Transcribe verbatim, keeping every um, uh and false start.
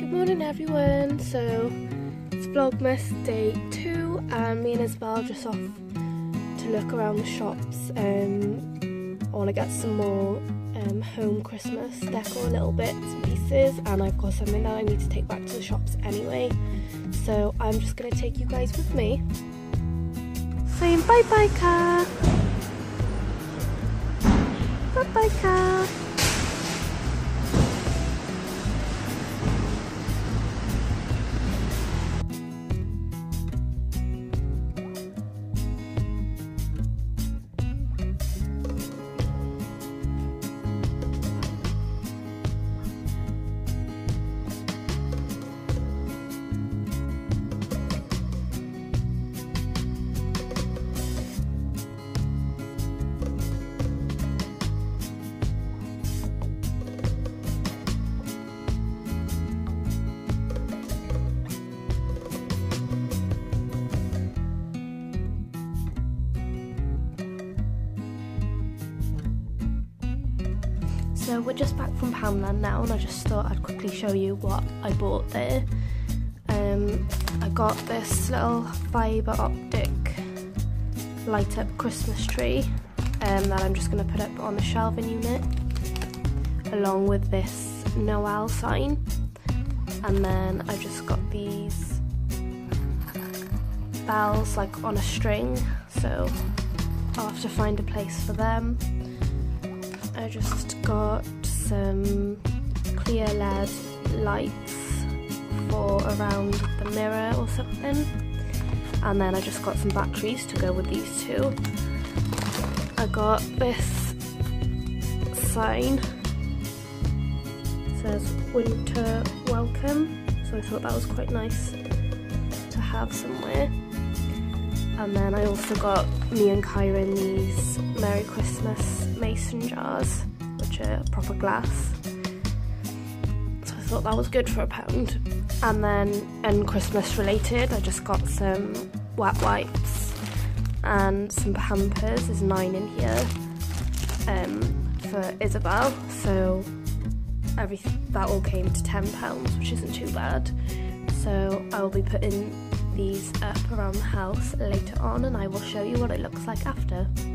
Morning everyone, so it's Vlogmas day two and me and Isabel are just off to look around the shops. Um, I want to get some more um, home Christmas decor, little bits and pieces, and I've got something that I need to take back to the shops anyway, so I'm just going to take you guys with me. Saying bye bye car! Bye bye car! So we're just back from Poundland now, and I just thought I'd quickly show you what I bought there. Um, I got this little fibre optic light up Christmas tree um, that I'm just going to put up on the shelving unit, along with this Noel sign. And then I just got these bells like on a string, so I'll have to find a place for them. I just got some clear L E D lights for around the mirror or something, and then I just got some batteries to go with these two. I got this sign, it says winter welcome, so I thought that was quite nice to have somewhere. And then I also got me and Kyron these Merry Christmas mason jars, which are proper glass. So I thought that was good for a pound. And then, and Christmas related, I just got some wet wipes and some Pampers. There's nine in here um, for Isabel. So everything that all came to ten pounds, which isn't too bad. So I will be putting these up around the house later on, and I will show you what it looks like after.